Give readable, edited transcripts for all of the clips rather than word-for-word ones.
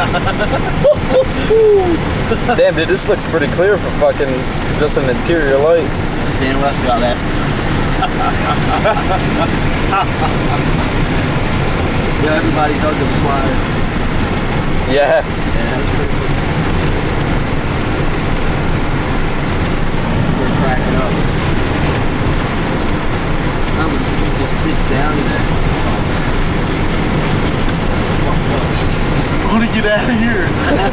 Damn, dude, this looks pretty clear for fucking just an interior light. Dan West got that. Yeah, everybody dug those flyers. Yeah. Yeah, that's pretty cool. We're cracking up. I'm gonna just beat this bitch down today. I want to get out of here.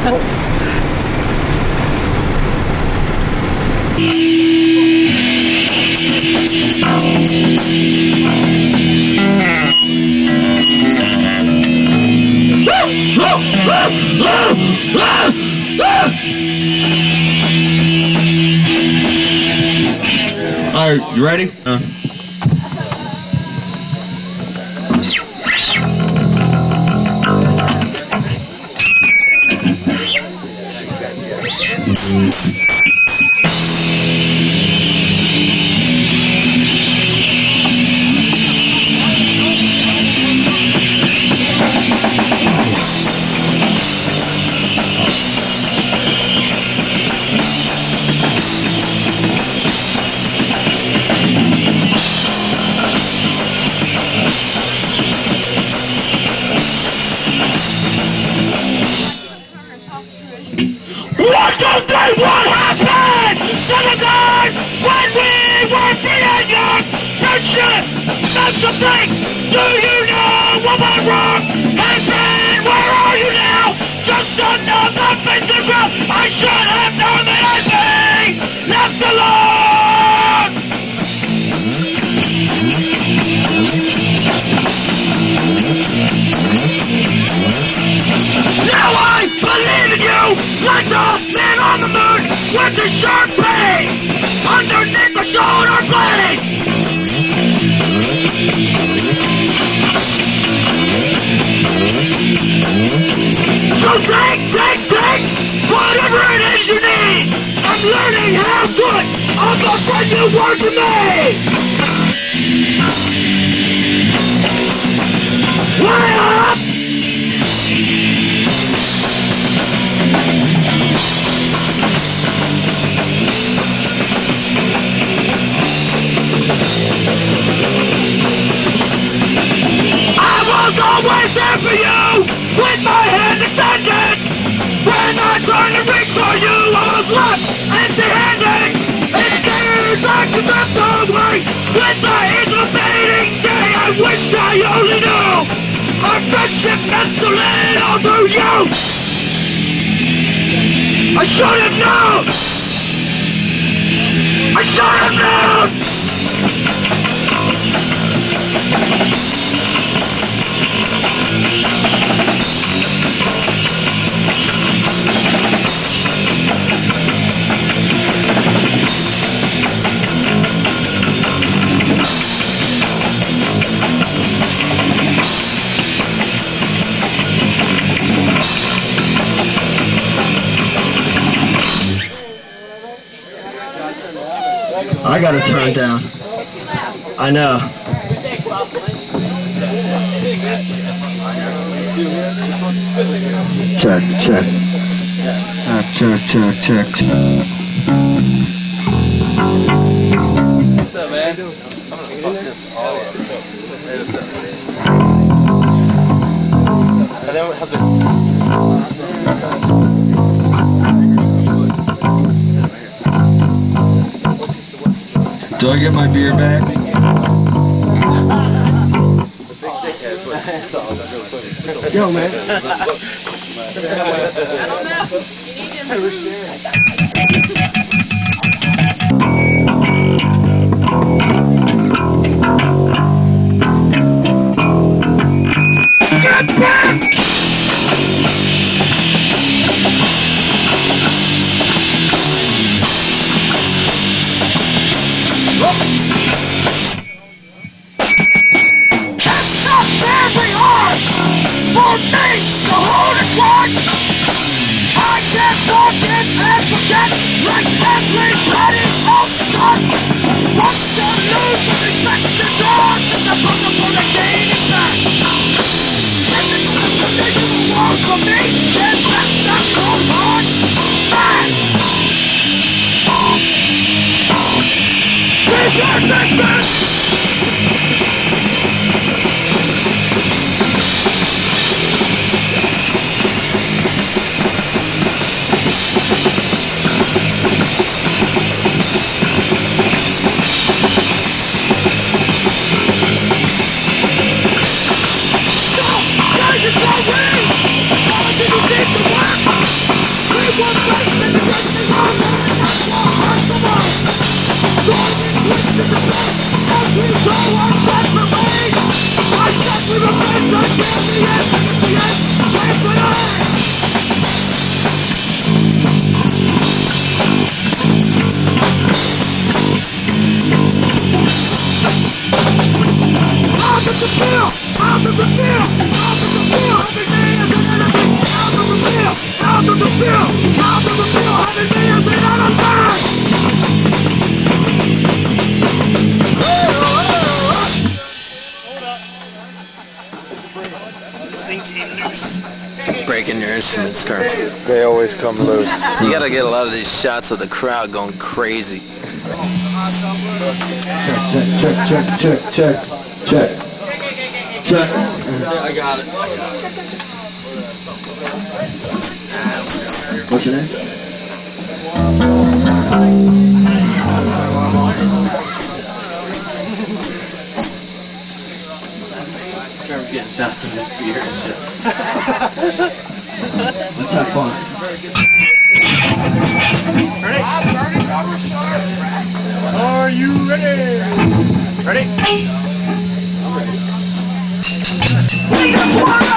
All right, you ready? What do they want happened to the days when we were being young? Friendship meant something. Do you know what went wrong? Hey friend, where are you now? Just another face in the ground. I should have known that I'd be left alone. Now I believe in you, like the man on the moon with the sharp pain underneath the shoulder blade. So take whatever it is you need. I'm learning how good of a friend you were to me. Way up! I was always there for you, with my hand extended. When I tried to reach for you, I was left empty-handed. It seems like you left away with the anticipating day. I wish I only knew our friendship meant so little to you. I should have known. I should have known. I got it turned down. I know. Check. What's up, man? I'm gonna fuck this all up. And then how's it? Do I get my beer back? Yo, man. I don't know. You need to improve. Get back! It's not very hard for me to hold it one. I can't walk in and forget like everybody else does. Once you lose the respect the doors, it's a bugger for the gaining back. Every time you walk for me, then out of the field, out of the field, out of the field, out of the field, out of the field, having millions and out of time. Breaking your instruments, Kurt. They always come loose. You gotta get a lot of these shots of the crowd going crazy. Check. I got it. What's your name? Trevor's getting shots of his beer and shit. Let's have fun. Ready? Are you ready? Ready? We just wanna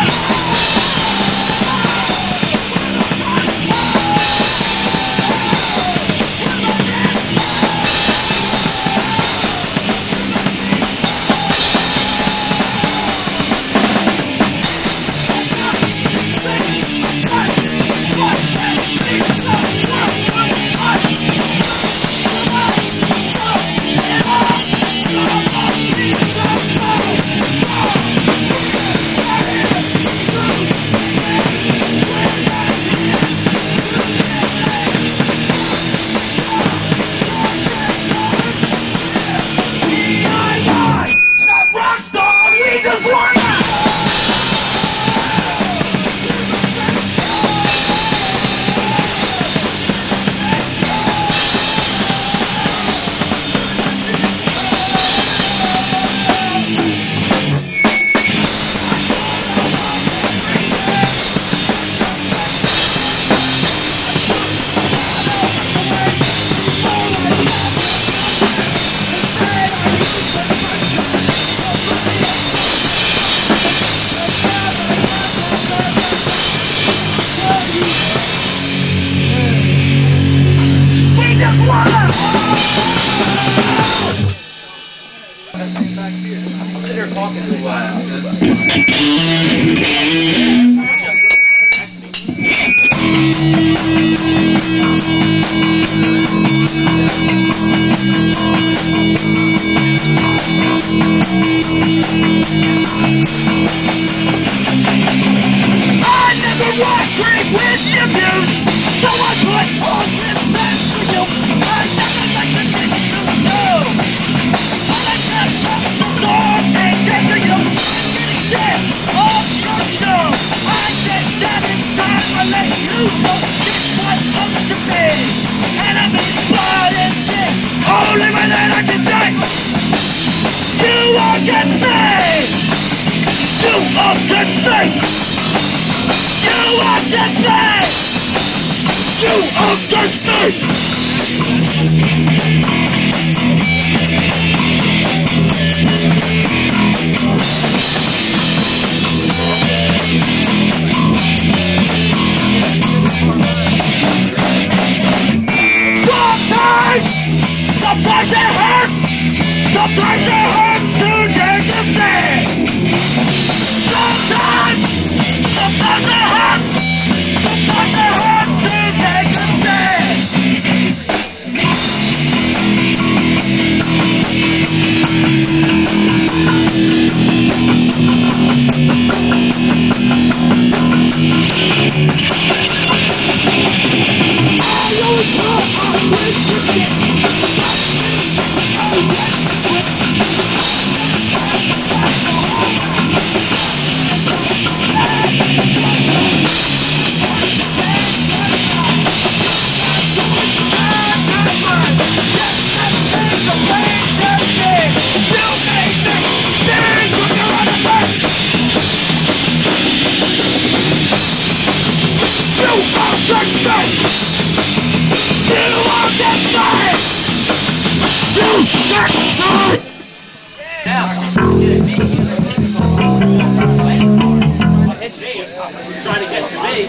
trying to get to me.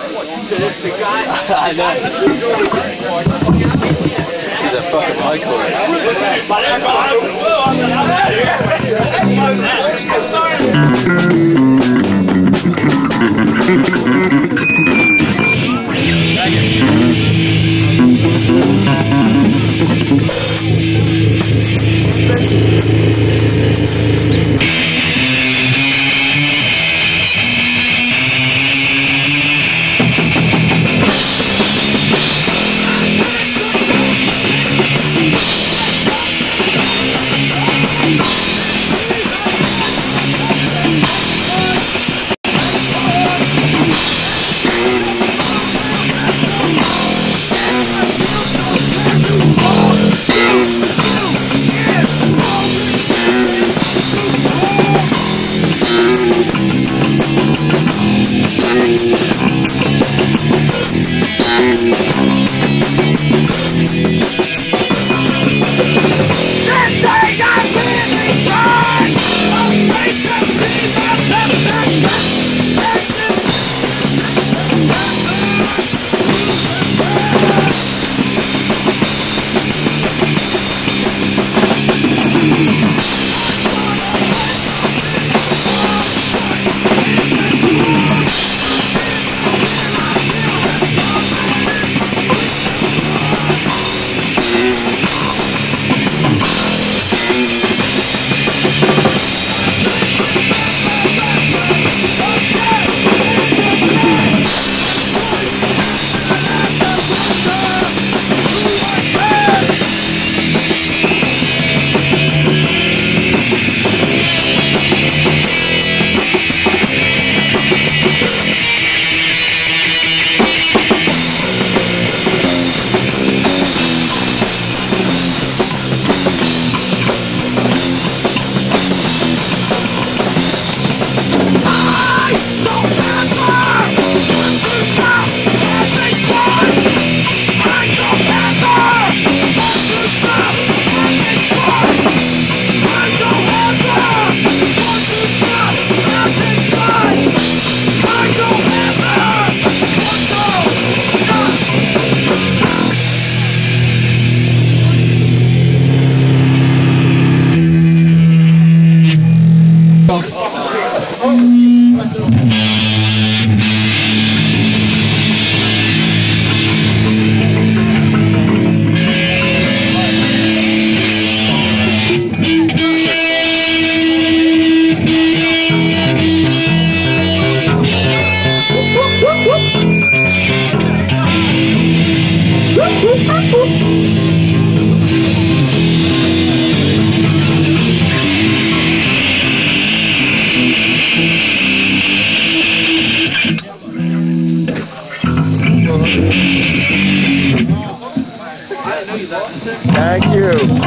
The guy. I know. Dude, that fucking mic cord. Thank you.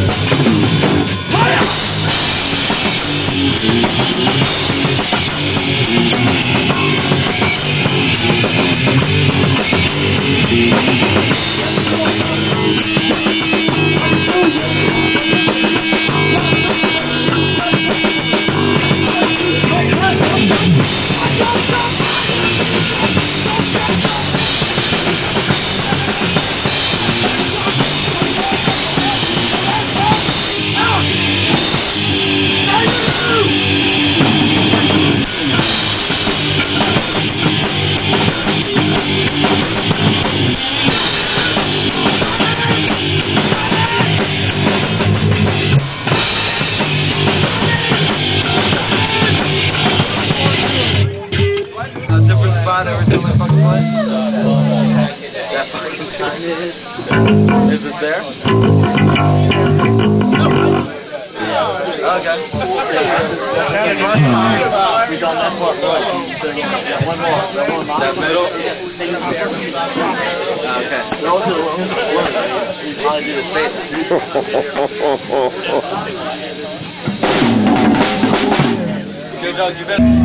Every time I fucking play? That fucking tune is it there? Okay. That's the first time we done that part right. One more. That middle? Okay. Those are the ones that slow. You trying to do the face, dude. Okay, Doug, you better.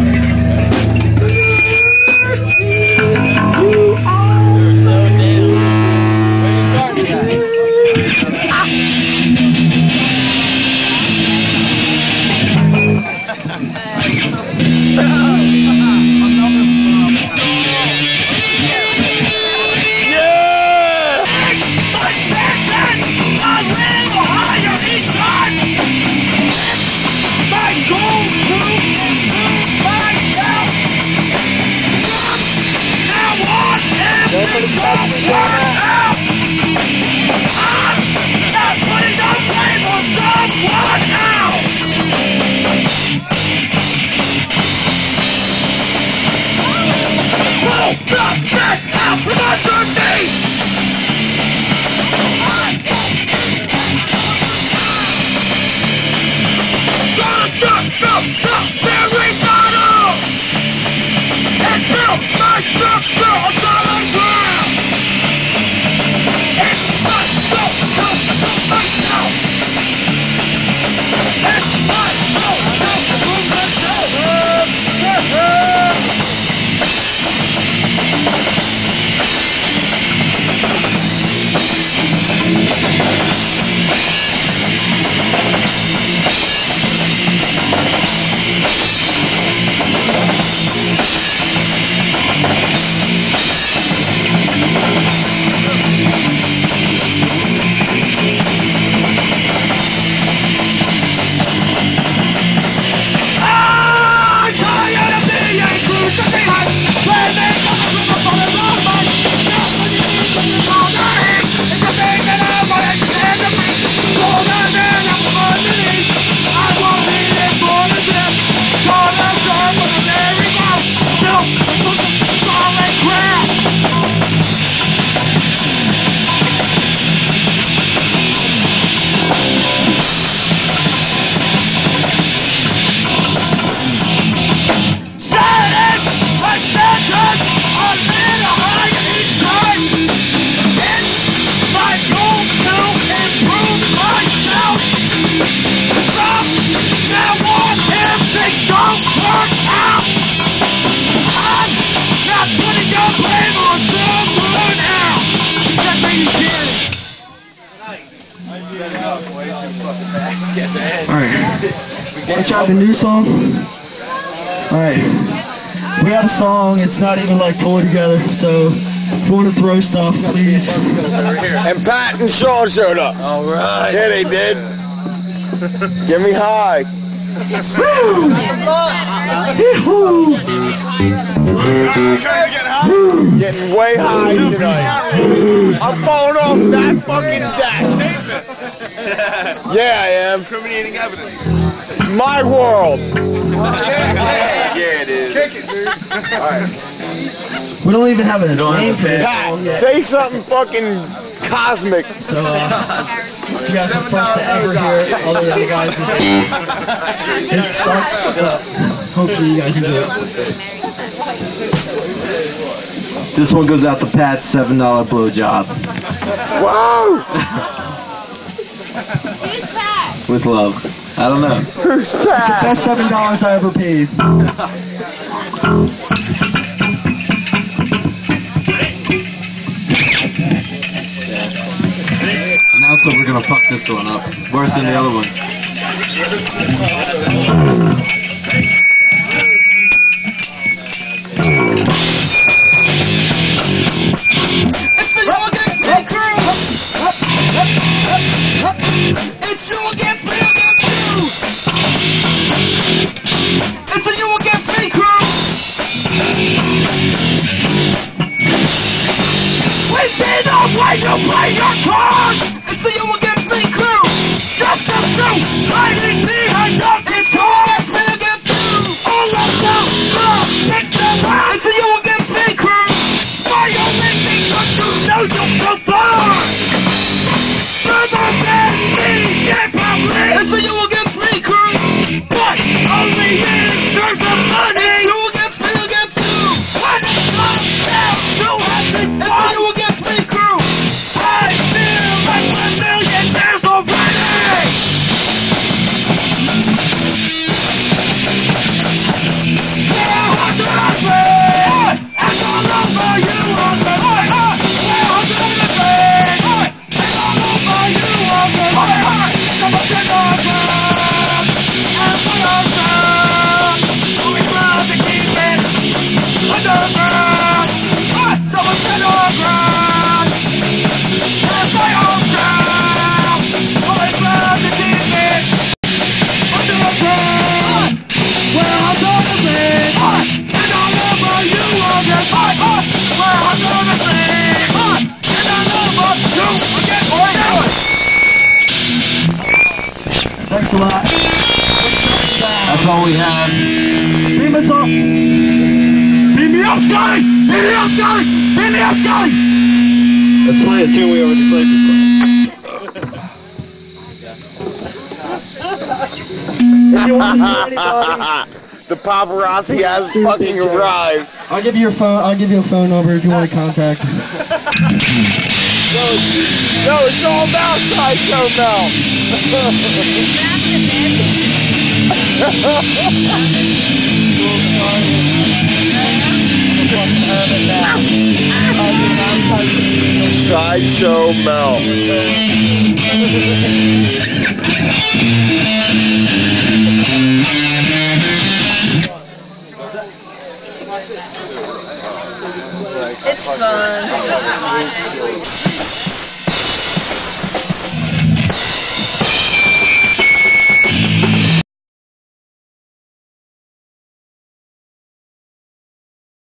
Want to try the new song? Alright. We have a song, it's not even like fully together, so if you want to throw stuff, please. And Pat and Sean showed up. Alright. Yeah, they did. Get me high. Getting way high tonight. I'm falling off that fucking deck. Yeah, I am. Incriminating evidence. It's my world. Yeah, it is. Kick it, dude. Alright. We don't even have a name for it. Pat, say something fucking cosmic. So, you guys are first to ever hear it. All the other guys will it sucks, but hopefully you guys enjoy it. This one goes out to Pat's $7 blowjob. Whoa! Who's Pat? With love. I don't know. It's the best $7 I ever paid. Now so we're gonna fuck this one up. Worse than the other ones. It's the You Against Me crew. It's you against me against you. It's the You Against Me crew. We see the way you play your cards. It's the You Against Me crew. Just a suit hiding behind darkness. It's me against you. All of them, it's the round. It's the You Against Me crew. My only thing but you know you're so far. Further than me, yeah, probably. It's the You Against Me crew. But only in terms of money. You against me against you. When it's all down, you have to die. It's the You Against Me crew. I feel like $1 million already. Yeah, what did I say? And all over you on the way. Yeah, what did I say? And all over you on the way. Something awesome. And so awesome. We love to keep it underground. Something awesome. And so awesome. We love to keep it underground. Where I'm gonna sing, and all over you on the where I'm gonna sing, and all over you again, boy. Thanks a lot. That's all we have. Beam us up. Beat me up, Scotty! Beat me up, Scotty! Beat me up, Scotty! Let's play a tune we already played before. If you want to see anybody, The paparazzi has fucking arrived. I'll give you your phone. I'll give you a phone number if you want to contact. No, it's all about Sideshow Mel. Sideshow Mel. It's fun.